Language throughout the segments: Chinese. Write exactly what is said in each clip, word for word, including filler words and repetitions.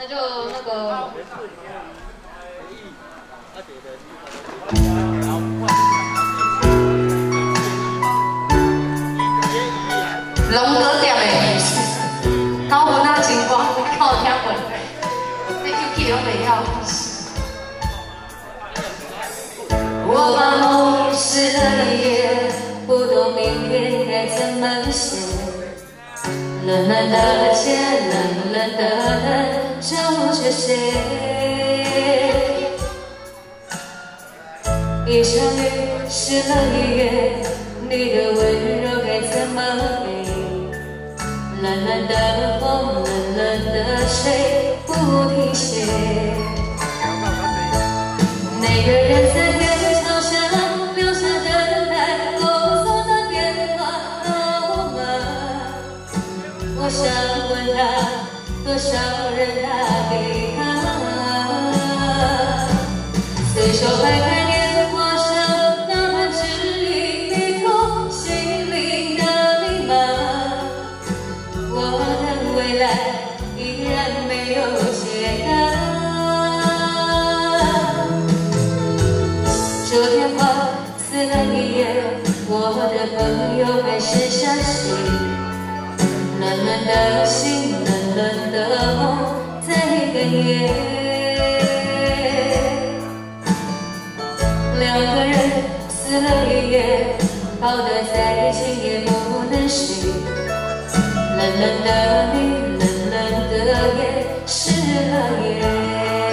那就那个。龙哥店的，高文那情况，靠听过，这 Q K 拢袂晓。我把梦湿了一夜，不懂明天该怎么写。冷冷的街，冷冷的人，找着谁？一场雨湿了一夜，你的温柔该怎么给？冷冷的风，冷冷的水，不停歇。那个人在天桥上留下等待工作的电话号码。我想问他，多少人打给他？随手摆开电话上那份指引，一通心灵的密码。我的未来依然没有解答。这电话撕了一夜，我的朋友还是相信。冷冷的心，冷冷的梦在哽咽。两个人撕了一夜，抱得在一起也不能睡。冷冷的你，冷冷的夜，湿了夜。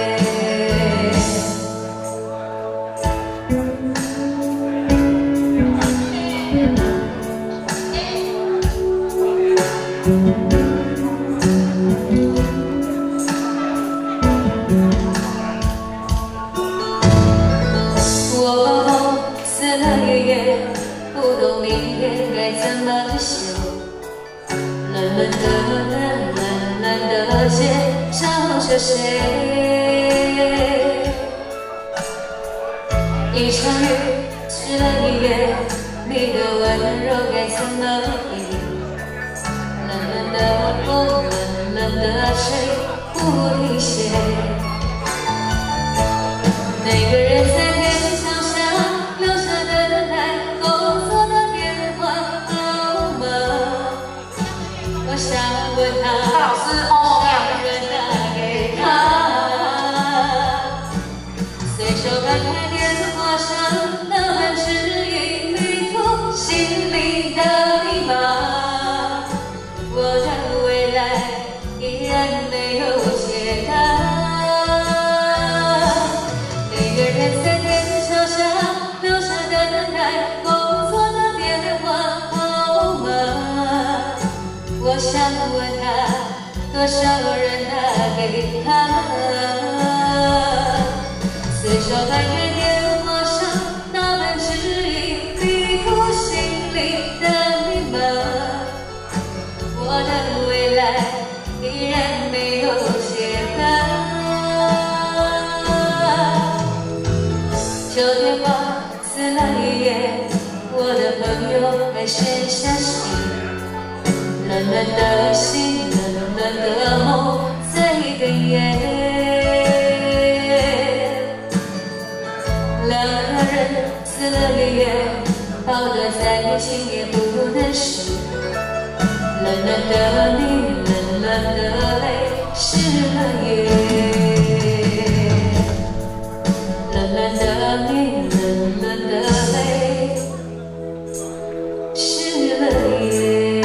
我把梦撕了一夜，不懂明天该怎么写。冷冷的人，冷冷的街，找着谁？一场雨湿了一夜，你的温柔该怎么给？冷冷的风，冷冷的水，不停歇。那个人在天桥上留下等待工作的电话号码。我想问他，老师哦，人打给他。随手翻开电话上那份指引，迷途心灵的密码。我的未来依然没有解答。那个人在天桥上留下等待工作的电话号码。我想问他，多少人打给他？随手翻开电话上那份指引，迷途心灵的密码。我的未来依然没有解答。旧电话撕了一夜，我的朋友还是相信。冷冷的心，冷冷的梦在哽咽。两个人撕了一夜，抱得在一起也不能睡。冷冷的你，冷冷的泪，湿了夜。冷冷的你，冷冷的泪，湿了夜。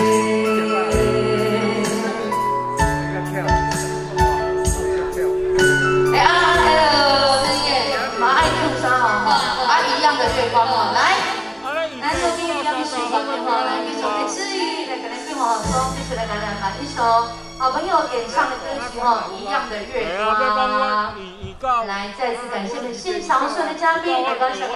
哎啊，那个深夜马爱兔三好哈，啊一样的月光哦，来，来收听一样的时光电话，来一首来治愈，来可能变好松，继续来感染吧，一首好朋友演唱的歌曲哈，一样的月光。来，再次感谢我们现场所有的嘉宾，也高兴。